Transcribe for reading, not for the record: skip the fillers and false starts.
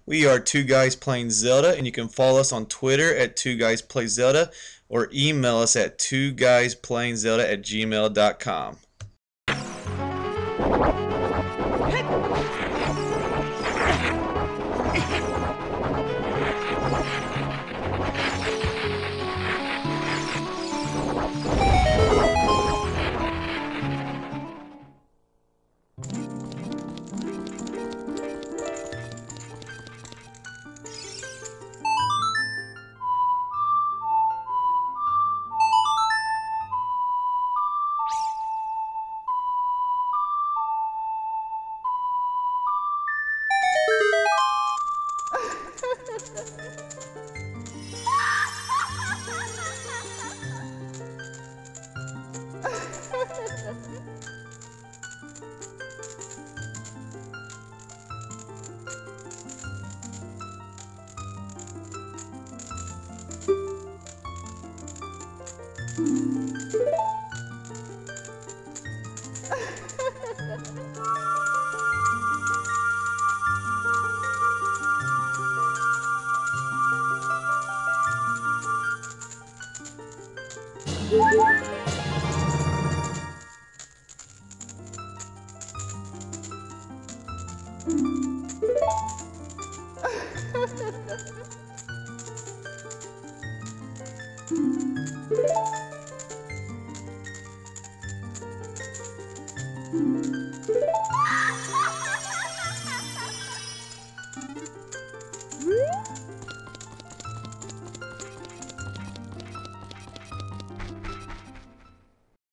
We are Two Guys Playing Zelda, and you can follow us on Twitter at Two Guys Play Zelda or email us at twoguysPlayingZelda@gmail.com.